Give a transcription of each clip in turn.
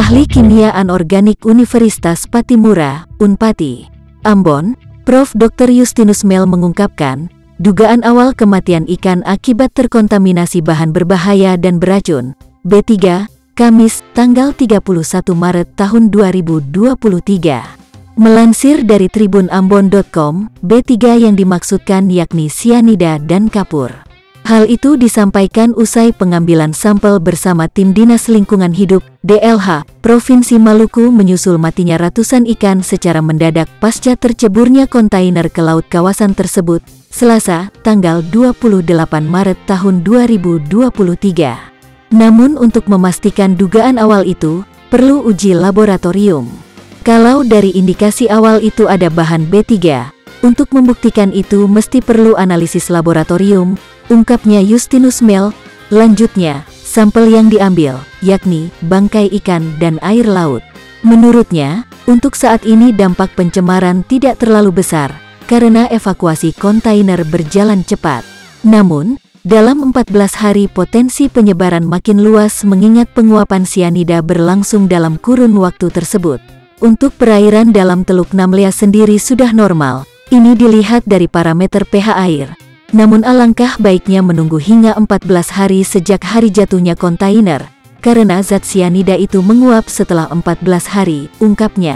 Ahli Kimia Anorganik Universitas Patimura, Unpati, Ambon, Prof. Dr. Justinus Mel mengungkapkan, dugaan awal kematian ikan akibat terkontaminasi bahan berbahaya dan beracun, B3, Kamis, tanggal 31 Maret tahun 2023. Melansir dari tribunambon.com, B3 yang dimaksudkan yakni sianida dan kapur. Hal itu disampaikan usai pengambilan sampel bersama tim Dinas Lingkungan Hidup, DLH, Provinsi Maluku menyusul matinya ratusan ikan secara mendadak pasca terceburnya kontainer ke laut kawasan tersebut, Selasa, tanggal 28 Maret tahun 2023. Namun untuk memastikan dugaan awal itu, perlu uji laboratorium. Kalau dari indikasi awal itu ada bahan B3, untuk membuktikan itu mesti perlu analisis laboratorium, ungkapnya Justinus Mel. Lanjutnya, sampel yang diambil, yakni bangkai ikan dan air laut. Menurutnya, untuk saat ini dampak pencemaran tidak terlalu besar, karena evakuasi kontainer berjalan cepat. Namun, dalam 14 hari potensi penyebaran makin luas mengingat penguapan sianida berlangsung dalam kurun waktu tersebut. Untuk perairan dalam Teluk Namlea sendiri sudah normal, ini dilihat dari parameter pH air. Namun alangkah baiknya menunggu hingga 14 hari sejak hari jatuhnya kontainer, karena zat sianida itu menguap setelah 14 hari, ungkapnya.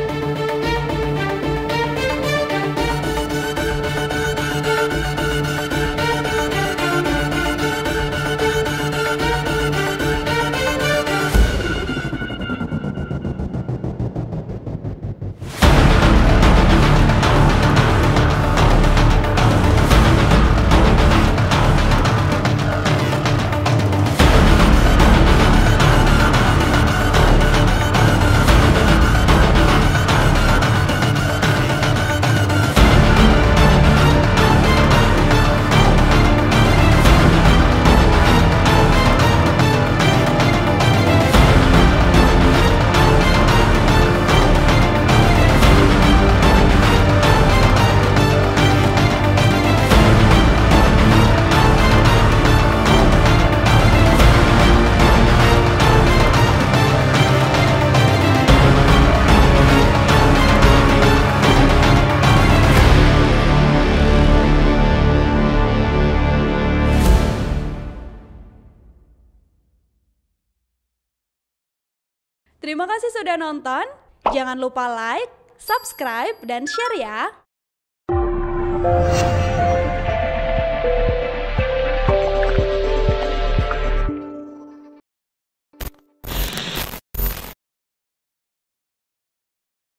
Terima kasih sudah nonton. Jangan lupa like, subscribe, dan share ya.